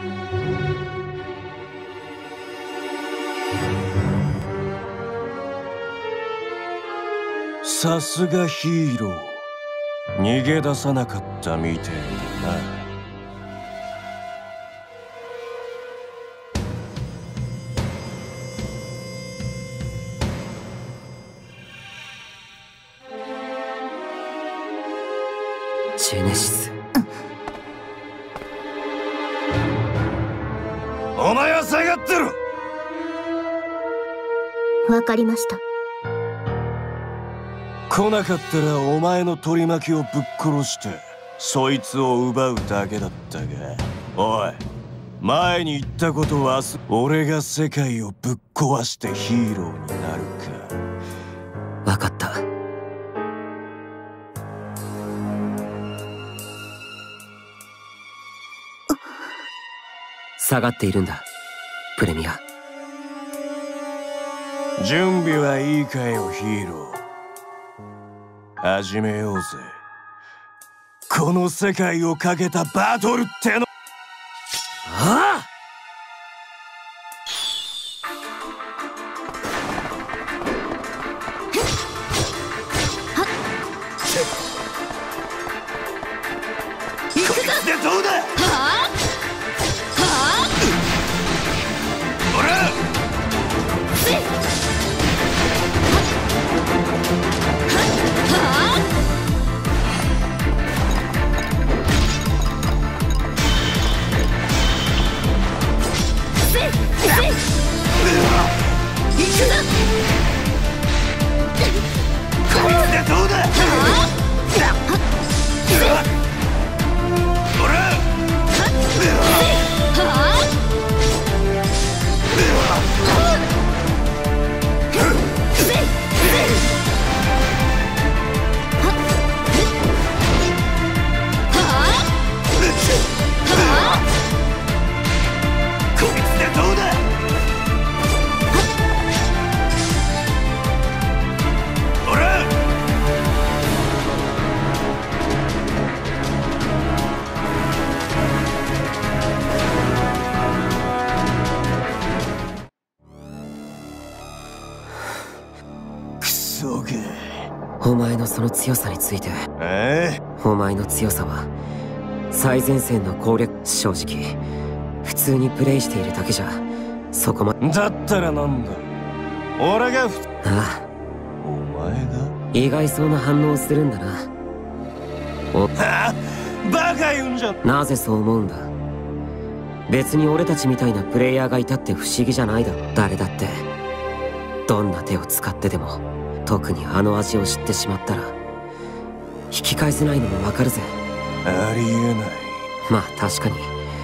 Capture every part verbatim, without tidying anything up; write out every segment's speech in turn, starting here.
さすがヒーロー。逃げ出さなかったみてえだな。 ジェネシス、 お前は下がってろ。 わかりました。 来なかったらお前の取り巻きをぶっ殺してそいつを奪うだけだったが、おい、前に言ったことは俺が世界をぶっ壊してヒーローになるか。 わかった。下がっているんだ、プレミア。 準備はいいかよ、ヒーロー。始めようぜ。この世界をかけたバトルっての。 ああ！ こいつでどうだ！はあ！はあ！ほら！せっ！ お前のその強さについて、 えー、お前の強さは最前線の攻略。正直普通にプレイしているだけじゃそこまで。 だったらなんだ、俺がふああ、 お前が意外そうな反応をするんだな。おはあ、バカ言うんじゃ。 なぜそう思うんだ。別に俺たちみたいなプレイヤーがいたって不思議じゃないだろ。誰だってどんな手を使ってでも、特にあの味を知ってしまったら引き返せないのもわかるぜ。 ありえない。 まあ確かに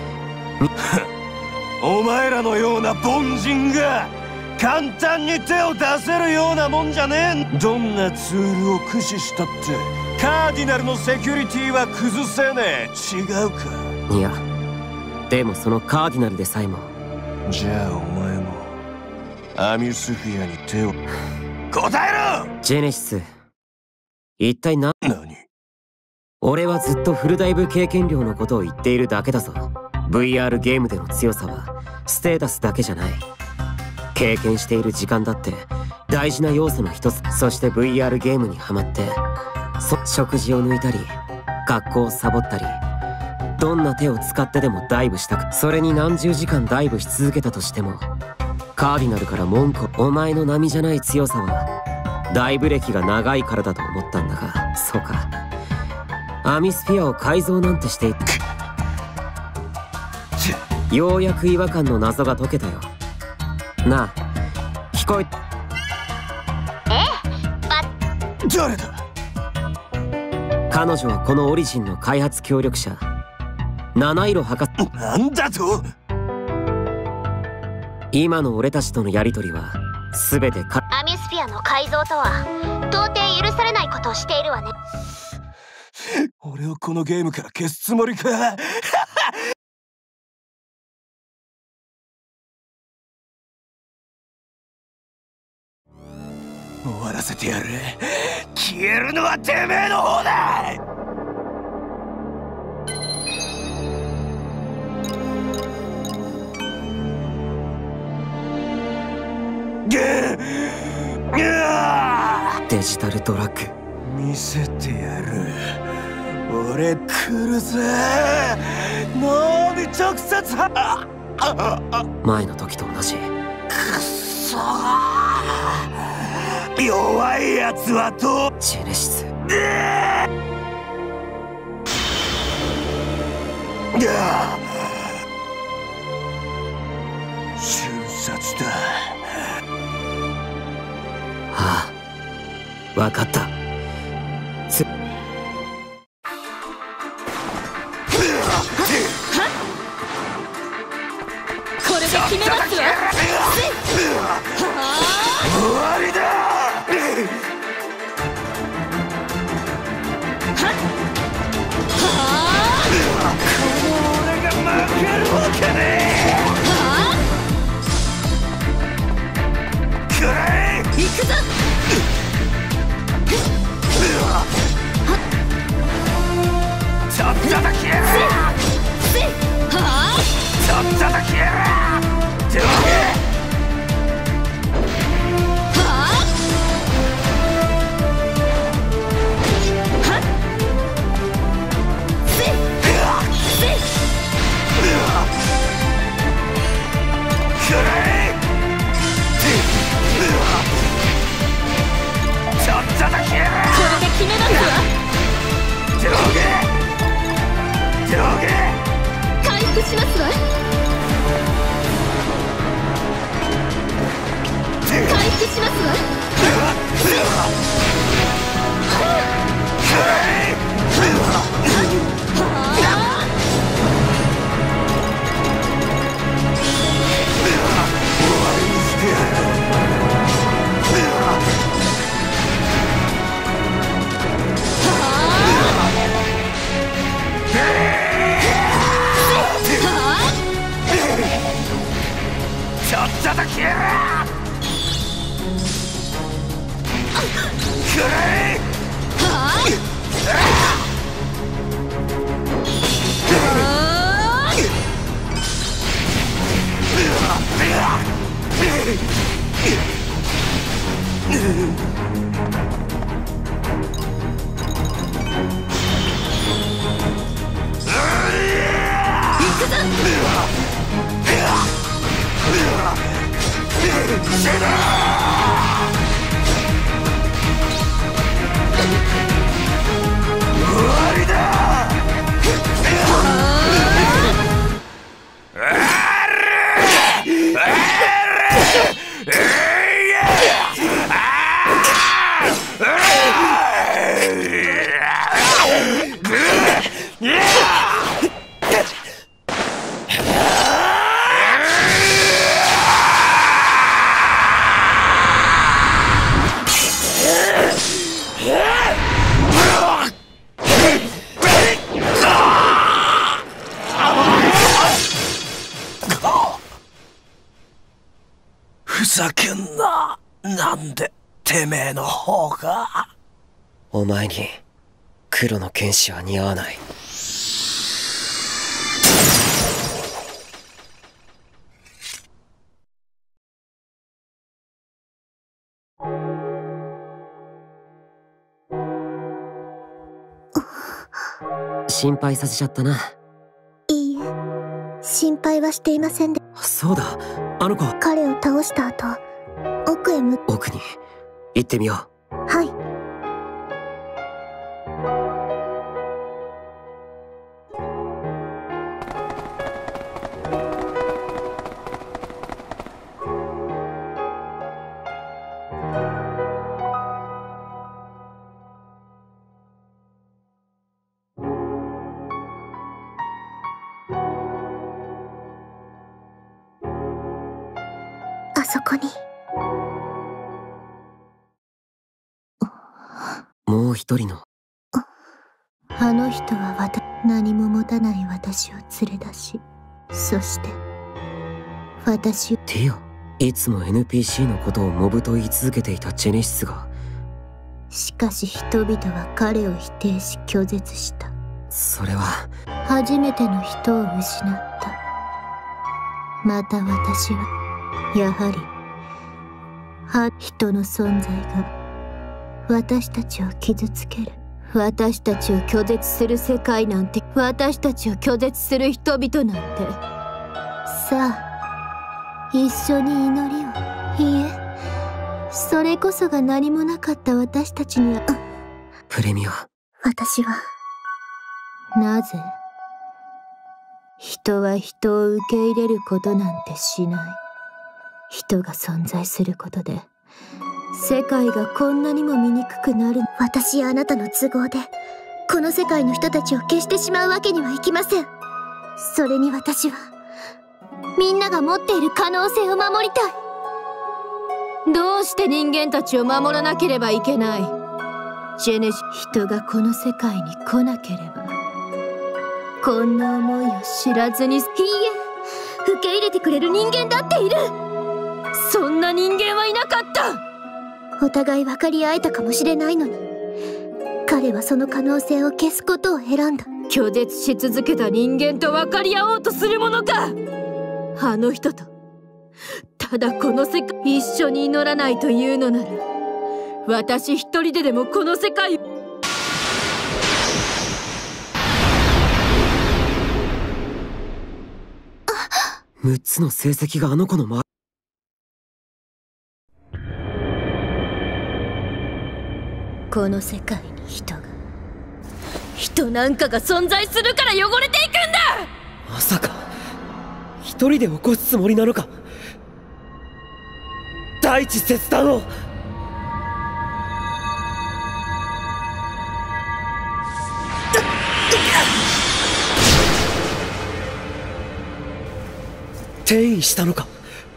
お前らのような凡人が簡単に手を出せるようなもんじゃねえ。どんなツールを駆使したってカーディナルのセキュリティは崩せねえ。違うか。 いや、でもそのカーディナルでさえも。 じゃあお前もアミュスフィアに手を。答えろ！ ジェネシス、一体な。 何？ 俺はずっとフルダイブ経験量のことを言っているだけだぞ。 ブイアール ゲームでの強さはステータスだけじゃない。経験している時間だって大事な要素の一つ。そして ブイアール ゲームにハマってそ食事を抜いたり学校をサボったり、どんな手を使ってでもダイブしたく。それに何十時間ダイブし続けたとしてもカーディナルから文句。お前の並じゃない強さはダイブ歴が長いからだと思ったんだが、そうか。アミスフィアを改造なんてしていてようやく違和感の謎が解けたよ。なあ、聞こえ。 ええ、 誰だ？ 彼女はこのオリジンの開発協力者、七色博士。 なんだと？ 今の俺たちとのやりとりは全てか。 アミスフィアの改造とは到底許されないことをしているわね。 俺をこのゲームから消すつもりか？終わらせてやる。消えるのはてめえの方だ。 デジタルドラッグ見せてやる。俺来るぜ。脳に直接。 前の時と同じ。 くっそー、弱いやつはどう。 ジェネシス。 瞬殺だ。 ああ、分かった。つこれで決めますわ。 終わりだ。俺が負けるわけねえ。くらえ。 行くぞ。 ちょっとだけやら。ちょっとだけやら。上下。 しますわ。回復しますわ。 ちょっとだけやら。くらえ。終わりだ。ふざけんな。なんでてめえの方が。 お前に黒の剣士は似合わない。心配させちゃったな。 いいえ、心配はしていませんで。 そうだ、あの子。 彼を倒した後、奥へ向。 奥に行ってみよう。 はい。あそこに。 もう一人の。 あの人はわた何も持たない私を連れ出し、そして私を。 ティオ、いつも エヌピーシー のことをモブと言い続けていたジェネシスが。 しかし人々は彼を否定し拒絶した。 それは初めての人を失った。また私はやはりは人の存在が私たちを傷つける。私たちを拒絶する世界なんて、私たちを拒絶する人々なんて。さあ一緒に祈りを。いいえ、それこそが何もなかった私たちには。 プレミア。 私はなぜ人は人を受け入れることなんてしない。人が存在することで世界がこんなにも醜くなる。私やあなたの都合でこの世界の人たちを消してしまうわけにはいきません。それに私はみんなが持っている可能性を守りたい。どうして人間たちを守らなければいけない。ジェネシ人がこの世界に来なければこんな思いを知らずに。いいえ、受け入れてくれる人間だっている。そんな人間はいなかった。お互い分かり合えたかもしれないのに彼はその可能性を消すことを選んだ。拒絶し続けた人間と分かり合おうとするものか。あの人とただこの世界一緒に祈らないというのなら私一人ででもこの世界。 むっつの成績があの子のま。 この世界に人が人なんかが存在するから汚れていくんだ。 まさか一人で起こすつもりなのか。大地切断を。転移したのか。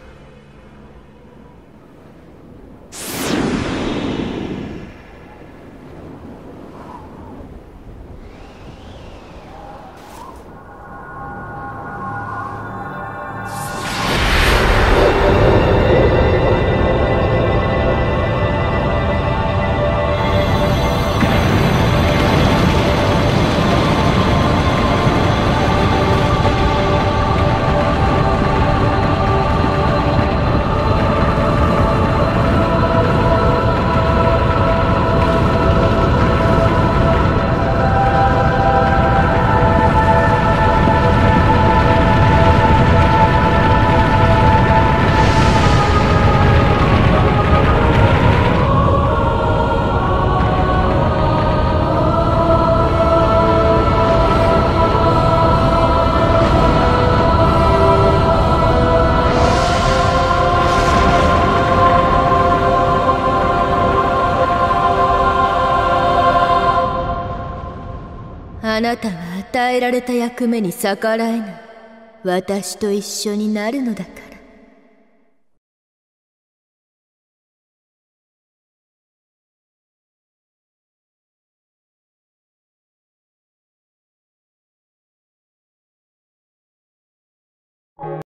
あなたは与えられた役目に逆らえない。私と一緒になるのだから。